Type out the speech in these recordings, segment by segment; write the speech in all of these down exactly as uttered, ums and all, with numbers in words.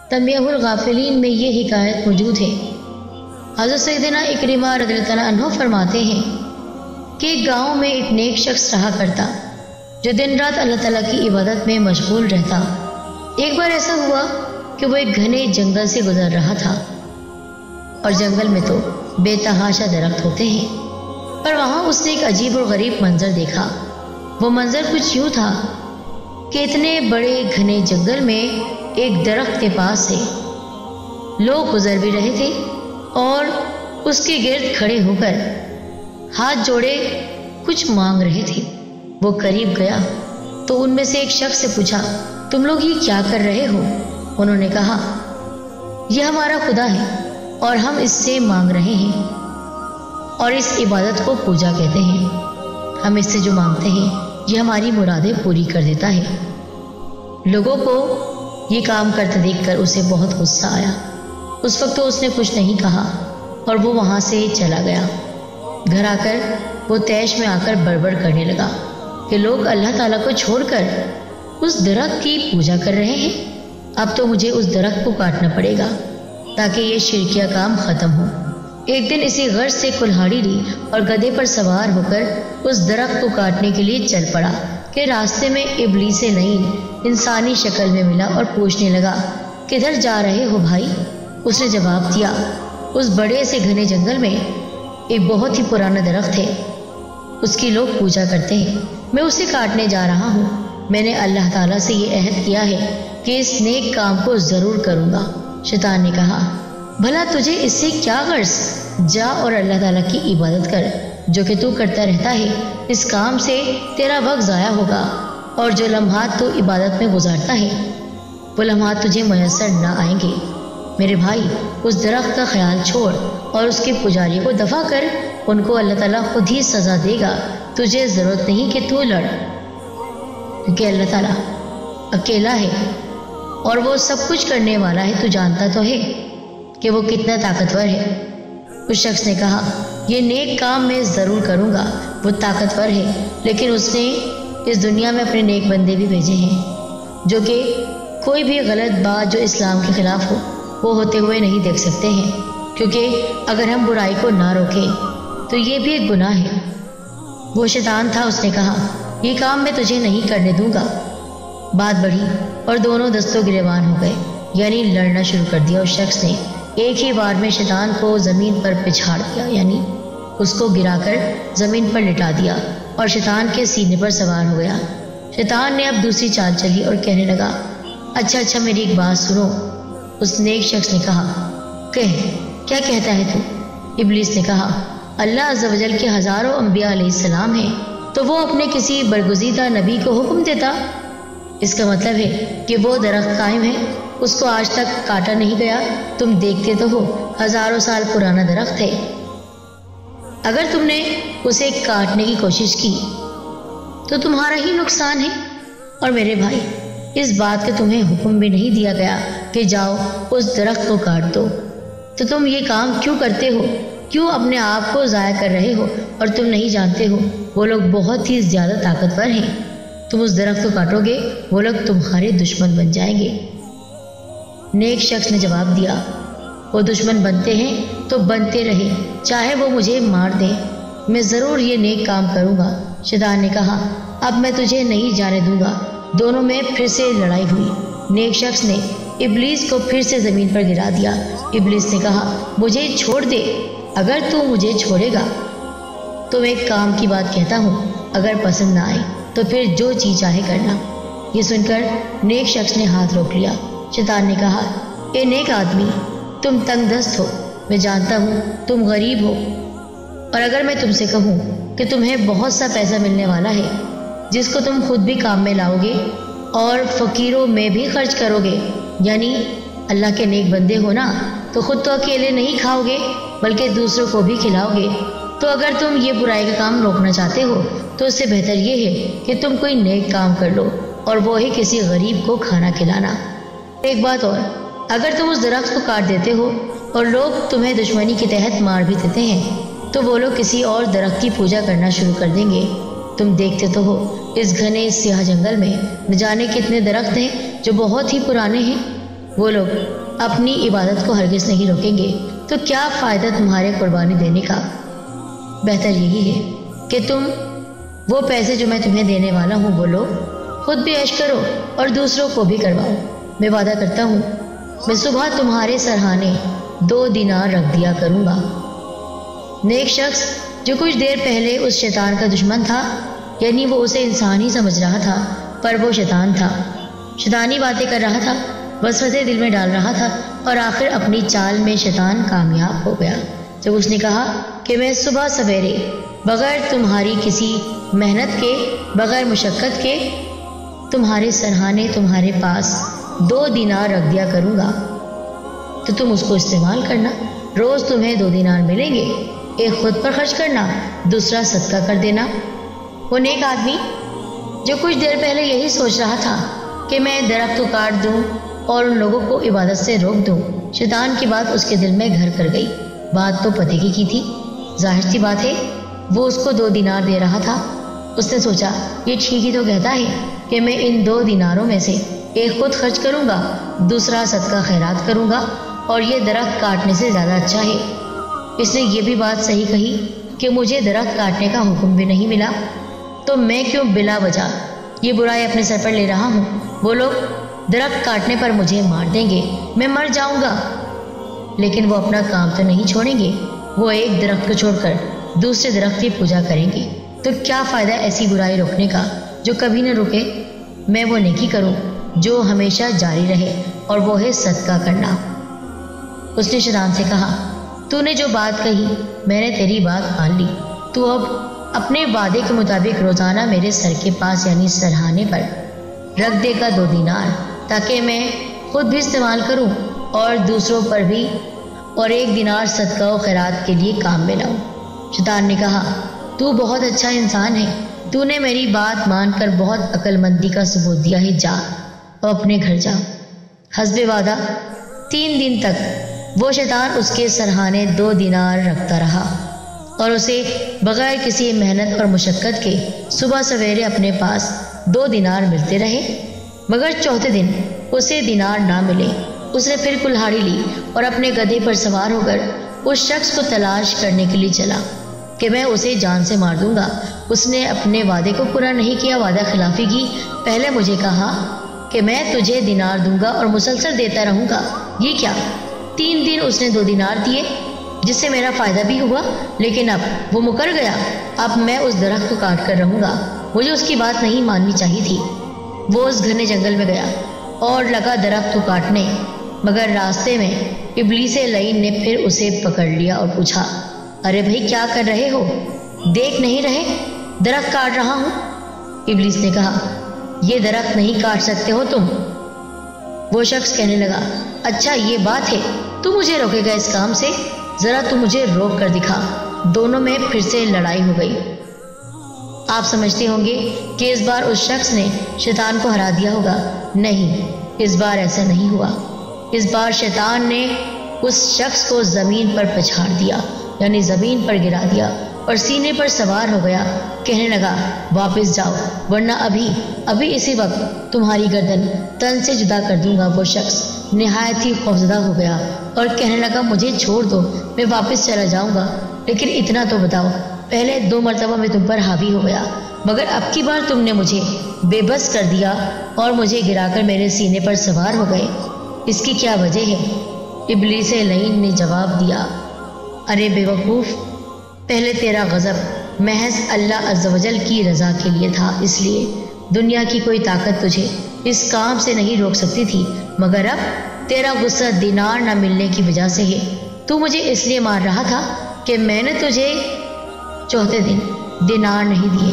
تنبیہ الغافلین میں یہ حکایت موجود ہے۔ حضرت سیدنا اکرمہ رضی اللہ تعالیٰ عنہ فرماتے ہیں کہ ایک گاؤں میں ایک نیک شخص رہا کرتا جو دن رات اللہ تعالیٰ کی عبادت میں مشغول رہتا۔ ایک بار ایسا ہوا کہ وہ ایک گھنے جنگل سے گزر رہا تھا، اور جنگل میں تو بے تحاشا درخت ہوتے ہیں، پر وہاں اس نے ایک عجیب اور غریب منظر دیکھا۔ وہ منظر کچھ یوں تھا کہ اتنے بڑے گھنے جنگل میں ایک درخت کے پاس سے لوگ گزر بھی رہے تھے اور اس کے گرد کھڑے ہو کر ہاتھ جوڑے کچھ مانگ رہے تھے۔ وہ قریب گیا تو ان میں سے ایک شخص سے پوچھا، تم لوگ یہ کیا کر رہے ہو؟ انہوں نے کہا، یہ ہمارا خدا ہے اور ہم اس سے مانگ رہے ہیں، اور اس عبادت کو پوجا کہتے ہیں۔ ہم اس سے جو مانگتے ہیں یہ ہماری مرادیں پوری کر دیتا ہے۔ لوگوں کو یہ کام کرتے دیکھ کر اسے بہت غصہ آیا۔ اس وقت تو اس نے کچھ نہیں کہا اور وہ وہاں سے چلا گیا۔ گھر آ کر وہ طیش میں آ کر بڑبڑ کرنے لگا کہ لوگ اللہ تعالیٰ کو چھوڑ کر اس درخت کی پوجا کر رہے ہیں۔ اب تو مجھے اس درخت کو کاٹنا پڑے گا تاکہ یہ شرکیہ کام ختم ہو۔ ایک دن اسی غرض سے کلہاڑی لی اور گدھے پر سوار ہو کر اس درخت کو کاٹنے کے لیے چل پڑا کہ راستے میں ابلیس لعین انسانی شکل میں ملا اور پوچھنے لگا، کدھر جا رہے ہو بھائی؟ اس نے جواب دیا، اس بڑے سے گھنے جنگل میں ایک بہت ہی پرانا درخت ہے، اس کی لوگ پوجا کرتے ہیں، میں اسے کاٹنے جا رہا ہوں۔ میں نے اللہ تعالیٰ سے یہ عہد کیا ہے کہ اس نیک کام کو ضرور کروں گا۔ شیطان نے کہا، بھلا تجھے اس سے کیا غرض؟ جا اور اللہ تعالیٰ کی عبادت کر، جو کہ تو کرتا رہتا ہے۔ اس کام سے تیرا وقت ضائع ہوگا، اور جو لمحات تو عبادت میں گزارتا ہے وہ لمحات تجھے میسر نہ آئیں گے۔ میرے بھائی، اس درخت کا خیال چھوڑ اور اس کے پجاری کو دفع کر، ان کو اللہ تعالیٰ خود ہی سزا دے گا۔ تجھے ضرورت نہیں کہ تو لڑ، کیونکہ اللہ تعالیٰ اکیلا ہے اور وہ سب کچھ کرنے والا ہے۔ تو جانتا تو ہے کہ وہ کتنا طاقتور ہے۔ اس شخص نے کہا، یہ نیک کام میں ضرور کروں گا۔ وہ طاقتور ہے، لیکن اس نے اس دنیا میں اپنے نیک بندے بھی بھیجے ہیں جو کہ کوئی بھی غلط بات جو اسلام کے خلاف ہو وہ ہوتے ہوئے نہیں دیکھ سکتے ہیں، کیونکہ اگر ہم برائی کو نہ روکیں تو یہ بھی ایک گناہ ہے۔ وہ شیطان تھا، اس نے کہا، یہ کام میں تجھے نہیں کرنے دوں گا۔ بات بڑھی اور دونوں دستوں گریبان ہو گئے، یعنی لڑنا شروع کر دیا۔ اس شخص نے ایک ہی بار میں شیطان کو زمین پر پچھاڑ دیا، یعنی اس کو گرا کر زمین پر لٹا دیا اور شیطان کے سینے پر سوار ہو گیا۔ شیطان نے اب دوسری چال چلی اور کہنے لگا، اچھا اچھا میری ایک بات سنو۔ اس نیک شخص نے کہا، کہہ، کیا کہتا ہے تو؟ ابلیس نے کہا، اللہ عز و جل کے ہزاروں انبیاء علیہ السلام ہیں، تو وہ اپنے کسی برگزیدہ نبی کو حکم دیتا۔ اس کا مطلب ہے کہ وہ درخت قائم ہے، اس کو آج تک کاٹا نہیں گیا۔ تم دیکھتے تو ہو، ہزاروں سال پرانا درخت ہے۔ اگر تم نے اسے کاٹنے کی کوشش کی تو تمہارا ہی نقصان ہے۔ اور میرے بھائی، اس بات کا تمہیں حکم بھی نہیں دیا گیا کہ جاؤ اس درخت کو کاٹ دو، تو تم یہ کام کیوں کرتے ہو؟ کیوں اپنے آپ کو ضائع کر رہے ہو؟ اور تم نہیں جانتے ہو وہ لوگ بہت ہی زیادہ طاقتور ہیں۔ تم اس درخت کو کاٹو گے، وہ لوگ تمہارے دشمن بن جائیں گے۔ نیک شخص نے جواب دیا، وہ دشمن بنتے ہیں تو بنتے رہے، چاہے وہ مجھے مار دیں، میں ضرور یہ نیک کام کروں گا۔ شیطان نے کہا، اب میں تجھے نہیں جانے دوں گا۔ دونوں میں پھر سے لڑائی ہوئی۔ نیک شخص نے ابلیس کو پھر سے زمین پر گرا دیا۔ ابلیس نے کہا، مجھے چھوڑ دے۔ اگر تو مجھے چھوڑے گا تو میں ایک کام کی بات کہتا ہوں، اگر پسند نہ آئے تو پھر جو جی چاہے کرنا۔ یہ سن کر نیک شخص نے ہاتھ روک لیا۔ شیطان نے کہا، اے نیک آدمی، تم تنگ دست ہو، میں جانتا ہوں تم غریب ہو، اور اگر میں تم سے کہوں کہ تمہیں بہت سا پیسہ ملنے والا ہے جس کو تم خود بھی کام میں لاؤ گے اور فقیروں میں بھی خرچ کرو گے، یعنی اللہ کے نیک بندے ہو نا، تو خود تو اکیلے نہیں کھاؤ گے بلکہ دوسروں کو بھی کھلاؤ گے، تو اگر تم یہ برائی کا کام روکنا چاہتے ہو تو اس سے بہتر یہ ہے کہ تم کوئی نیک کام کر لو، اور وہ ہے کسی غریب کو کھانا کھلانا۔ ایک بات اور، اگر تم اس درخت کو کاٹ دیتے ہو اور لوگ تمہیں دشمنی کے تحت مار بھی دیتے ہیں تو وہ لوگ کسی اور درخت کی پوجا کرنا شروع کر دیں گے۔ تم دیکھتے تو ہو، اس گھنے سیاہ جنگل میں نہ جانے کتنے درخت ہیں جو بہت ہی پرانے ہیں۔ وہ لوگ اپنی عبادت کو ہرگز نہیں روکیں گے تو کیا فائدہ تمہارے قربانی دینے کا؟ بہتر یہی ہے کہ تم وہ پیسے جو میں تمہیں دینے والا ہوں وہ لو، خود بھی عیش کرو اور دوسروں کو بھی کرواؤ۔ میں وعدہ کرتا ہوں میں صبح تمہارے سرہانے دو دینار رکھ دیا کروں گا۔ نیک شخص جو کچھ دیر پہلے اس شیطان کا دشمن تھا، یعنی وہ اسے انسان ہی سمجھ رہا تھا پر وہ شیطان تھا، شیطانی باتیں کر رہا تھا، وسوسے دل میں ڈال رہا تھا اور آخر اپنی چال میں شیطان کامیاب ہو گیا جب اس نے کہا کہ میں صبح سویرے بغیر تمہاری کسی محنت کے، بغیر مشقت کے تمہارے سرہانے تمہارے پاس دو دینار رکھ دیا کروں گا، تو تم اس کو استعمال کرنا۔ روز تمہیں دو دینار ملیں گے، ایک خود پر خرچ کرنا، دوسرا صدقہ کر دینا۔ وہ نیک آدمی جو کچھ دیر پہلے یہی سوچ رہا تھا کہ میں درخت کو کاٹ دوں اور ان لوگوں کو عبادت سے روک دوں، شیطان کی بات اس کے دل میں گھر کر گئی۔ بات تو پتے کی کی تھی، ظاہر سی بات ہے وہ اس کو دو دینار دے رہا تھا۔ اس نے سوچا یہ ٹھیک ہی تو کہتا ہے کہ میں ان دو دیناروں میں سے ایک خود خرچ کروں گا، دوسرا صدقہ خیرات کروں گا، اور یہ درخت کاٹنے سے زیادہ اچھا ہے۔ اس نے یہ بھی بات صحیح کہی کہ مجھے درخت کاٹنے کا حکم بھی نہیں ملا، تو میں کیوں بلا وجہ یہ برائی اپنے سر پر لے رہا ہوں؟ وہ لوگ درخت کاٹنے پر مجھے مار دیں گے، میں مر جاؤں گا، لیکن وہ اپنا کام تو نہیں چھوڑیں گے۔ وہ ایک درخت کو چھوڑ کر دوسرے درخت کی پوجا کریں گے، تو کیا فائدہ ایسی برائی روکنے کا جو کبھی نہ رکے؟ میں وہ نیکی کروں جو ہمیشہ جاری رہے، اور وہ ہے صدقہ کرنا۔ اس نے شیطان سے کہا تو نے جو بات کہی میں نے تیری بات مان لی، تو اب اپنے وعدے کے مطابق روزانہ میرے سر کے پاس یعنی سرہانے پر رکھ دے گا دو دینار، تاکہ میں خود بھی استعمال کروں اور دوسروں پر بھی، اور ایک دینار صدقہ و خیرات کے لیے کام میں لاؤں۔ شیطان نے کہا تو بہت اچھا انسان ہے، تو نے میری بات مان کر بہت عقل مندی کا ثبوت دیا ہے، جا اور اپنے گھر جا۔ حسب وعدہ تین دن تک وہ شیطان اس کے سرہانے دو دینار رکھتا رہا اور اسے بغیر کسی محنت اور مشقت کے صبح سویرے اپنے پاس دو دینار ملتے رہے، مگر چوتھے دن اسے دینار نہ ملے۔ اس نے پھر کلہاڑی لی اور اپنے گدھے پر سوار ہو کر اس شخص کو تلاش کرنے کے لیے چلا کہ میں اسے جان سے مار دوں گا۔ اس نے اپنے وعدے کو پورا نہیں کیا، وعدہ خلافی کی۔ پہلے مجھے کہا کہ میں تجھے دینار دوں گا اور مسلسل دیتا رہوں گا، یہ کیا؟ تین دن اس نے دو دینار دیے جس سے میرا فائدہ بھی ہوا، لیکن اب وہ مکر گیا۔ اب میں اس درخت کو کاٹ کر رہوں گا، مجھے اس کی بات نہیں ماننی چاہیے تھی۔ وہ اس گھنے جنگل میں گیا اور لگا درخت کو کاٹنے، مگر راستے میں ابلیس لعین نے پھر اسے پکڑ لیا اور پوچھا ارے بھائی کیا کر رہے ہو؟ دیکھ نہیں رہے درخت کاٹ رہا ہوں؟ ابلیس نے کہا یہ درخت نہیں کاٹ سکتے ہو تم۔ وہ شخص کہنے لگا اچھا یہ بات ہے، تو مجھے روکے گا اس کام سے؟ ذرا تو مجھے روک کر دکھا۔ دونوں میں پھر سے لڑائی ہو گئی۔ آپ سمجھتے ہوں گے کہ اس بار اس شخص نے شیطان کو ہرا دیا ہوگا، نہیں، اس بار ایسا نہیں ہوا۔ اس بار شیطان نے اس شخص کو زمین پر پچھاڑ دیا، یعنی زمین پر گرا دیا اور سینے پر سوار ہو گیا۔ کہنے لگا واپس جاؤ ورنہ ابھی ابھی اسی وقت تمہاری گردن تن سے جدا کر دوں گا۔ وہ شخص نہایت ہی خوفزدہ ہو گیا اور کہنے لگا مجھے چھوڑ دو، میں واپس چلا جاؤں گا، لیکن اتنا تو بتاؤ، پہلے دو مرتبہ میں تم پر حاوی ہو گیا، مگر اب کی بار تم نے مجھے بے بس کر دیا اور مجھے گرا کر میرے سینے پر سوار ہو گئے، اس کی کیا وجہ ہے؟ ابلیس لعین نے جواب دیا ارے بے وقوف، پہلے تیرا غضب محض اللہ عز و جل کی رضا کے لیے تھا، اس لیے دنیا کی کوئی طاقت تجھے اس کام سے نہیں روک سکتی تھی، مگر اب تیرا غصہ دینار نہ ملنے کی وجہ سے ہے۔ تو مجھے اس لیے مار رہا تھا کہ میں نے تجھے چوتھے دن دینار نہیں دیے،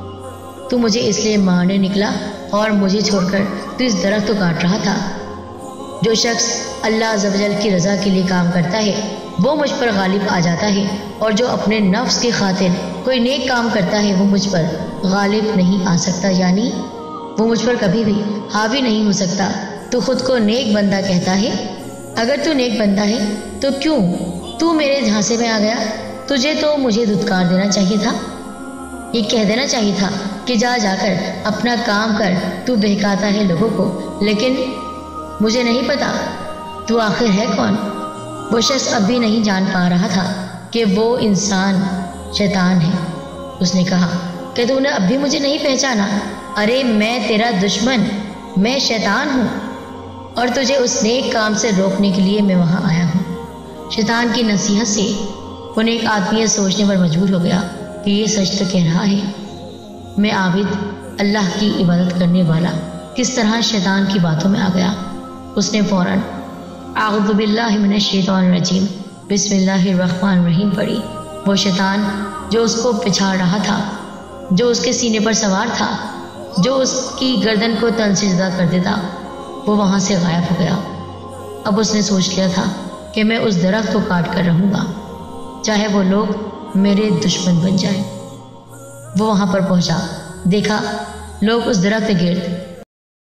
تو مجھے اس لیے مارنے نکلا اور مجھے چھوڑ کر تو اس درخت کو کاٹ رہا تھا۔ جو شخص اللہ عز و جل کی رضا کے لیے کام کرتا ہے وہ مجھ پر غالب آ جاتا ہے، اور جو اپنے نفس کی خاطر کوئی نیک کام کرتا ہے وہ مجھ پر غالب نہیں آ سکتا، یعنی وہ مجھ پر کبھی بھی حاوی نہیں ہو سکتا۔ تو خود کو نیک بندہ کہتا ہے، اگر تو نیک بندہ ہے تو کیوں تو میرے جھانسے میں آ گیا؟ تجھے تو مجھے دھتکار دینا چاہیے تھا، یہ کہہ دینا چاہیے تھا کہ جا جا کر اپنا کام کر، تو بہکاتا ہے لوگوں کو، لیکن مجھے نہیں پتا تو آخر ہے کون؟ وہ شخص اب بھی نہیں جان پا رہا تھا کہ وہ انسان شیطان ہے۔ اس نے کہا کہ تو نے اب بھی مجھے نہیں پہچانا؟ ارے میں تیرا دشمن، میں شیطان ہوں، اور تجھے اس نیک کام سے روکنے کے لیے میں وہاں آیا ہوں۔ شیطان کی نصیحت سے وہ نیک آدمی یہ سوچنے پر مجبور ہو گیا کہ یہ سچ تو کہہ رہا ہے۔ میں عابد، اللہ کی عبادت کرنے والا، کس طرح شیطان کی باتوں میں آ گیا۔ اس نے فوراً اعوذ باللہ من الشیطان الرجیم بسم اللہ الرحمن الرحیم پڑھی۔ وہ شیطان جو اس کو پچھاڑ رہا تھا، جو اس کے سینے پر سوار تھا، جو اس کی گردن کو تن سے جدا کر دیتا، وہ وہاں سے غائب ہو گیا۔ اب اس نے سوچ لیا تھا کہ میں اس درخت کو کاٹ کر رہوں گا، چاہے وہ لوگ میرے دشمن بن جائیں۔ وہ وہاں پر پہنچا، دیکھا لوگ اس درخت کے گرد